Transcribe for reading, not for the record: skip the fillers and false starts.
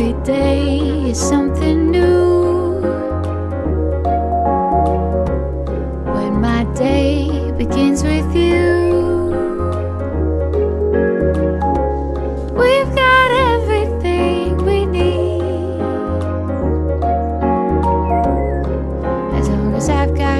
Every day is something new. When my day begins with you, we've got everything we need. As long as I've got